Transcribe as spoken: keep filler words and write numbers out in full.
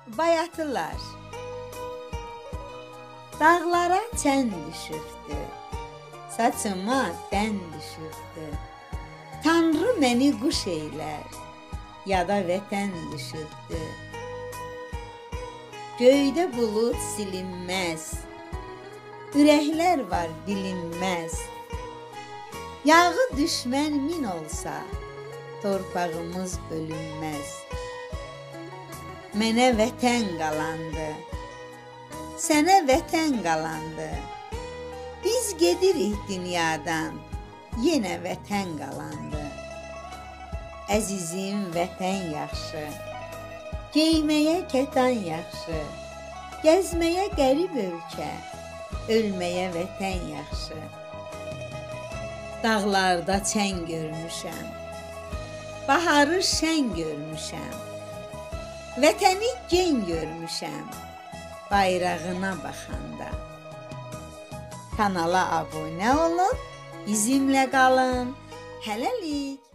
bayatılar. Dağlara çən düşübdü, saçıma dən düşübdü. Tanrı məni quş eylər, yada vətən düşübdü. Göydə bulud silinməz, ürəklər var bilinməz. Yağı düşmən min olsa, torpağımız bölünməz. Mənə vətən qalandı, sənə vətən qalandı. Biz gedirik dünyadan, yenə vətən qalandı. Əzizim vətən yaxşı, geyməyə kətan yaxşı. Gəzməyə qərib ölkə, ölməyə vətən yaxşı. Dağlarda çən görmüşəm, baharı şən görmüşəm. Vətəni gen görmüşəm, bayrağına baxanda. Kanala abunə olun, bizimlə qalın. Hələlik.